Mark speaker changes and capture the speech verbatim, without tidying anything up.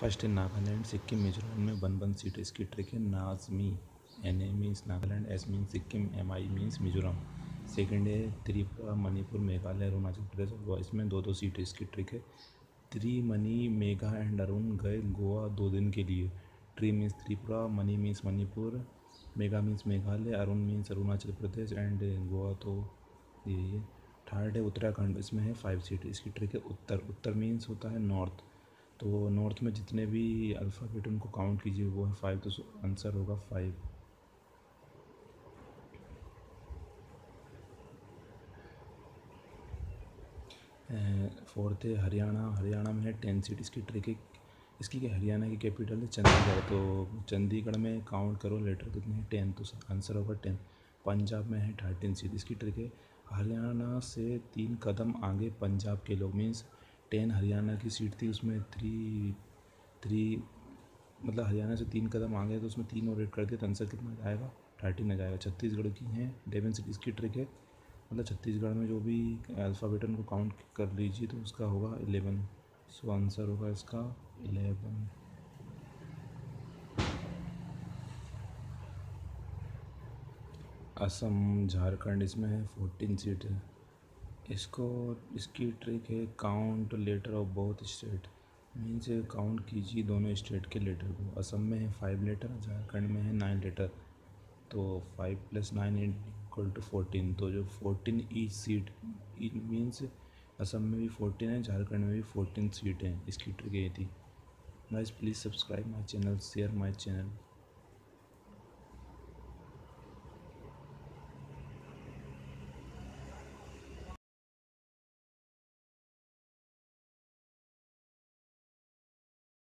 Speaker 1: First इन नागालैंड, सिक्किम, मिजोरम में one one seat. इसकी ट्रिक है नाजमी। N A means Nagaland, S means Sikkim, M I means Mizoram. Second है त्रिपुरा, मणिपुर, मेघालय, अरुणाचल प्रदेश और गोवा। इसमें दो दो सीट है। इसकी ट्रिक है त्रि मणि, मेघा एंड अरुण गए गोवा दो दिन के लिए। Tree means Tripura, Mani means Manipur, Megha means Meghalaya, Arun means Arunachal Pradesh and Goa तो यही है। थर्ड है उत्तराखंड, इसमें है फाइव सीट। इसकी ट्रिक है उत्तर। उत्तर मीन्स होता है नॉर्थ, तो नॉर्थ में जितने भी अल्फ़ाबेट उनको काउंट कीजिए, वो है फाइव, तो आंसर होगा फाइव। फोर्थ है हरियाणा। हरियाणा में है टेन सीट। इसकी ट्रिक है इसकी क्या, हरियाणा की कैपिटल है चंडीगढ़, तो चंडीगढ़ में काउंट करो लेटर कितने हैं, टेन, तो आंसर होगा टेन। पंजाब में है थर्टीन सीट। इसकी ट्रिक है हरियाणा से तीन कदम आगे पंजाब के लोग, मीन्स टेन हरियाणा की सीट थी, उसमें थ्री थ्री मतलब हरियाणा से तीन कदम आगे तो उसमें तीन और ऐड कर दिया, तो आंसर कितना जाएगा, थर्टीन आ जाएगा। छत्तीसगढ़ की हैं डेवन सिटी। इसकी ट्रिक है मतलब छत्तीसगढ़ में जो भी अल्फ़ाबेट उनको काउंट कर लीजिए तो उसका होगा इलेवन, सो आंसर होगा इसका इलेवन। असम, झारखंड, इसमें है फोर्टीन सीट है। इसको इसकी ट्रिक है count letter of both state, means count कीजिए दोनों स्टेट के लेटर को। असम में है फाइव लेटर, झारखंड में है नाइन लेटर, तो five plus nine equal to fourteen, तो जो fourteen each seat means Assam में भी फोर्टीन है, झारखंड में भी फोर्टीन सीट हैं। इसकी ट्रिक ये थी। Guys please subscribe my channel, share my channel.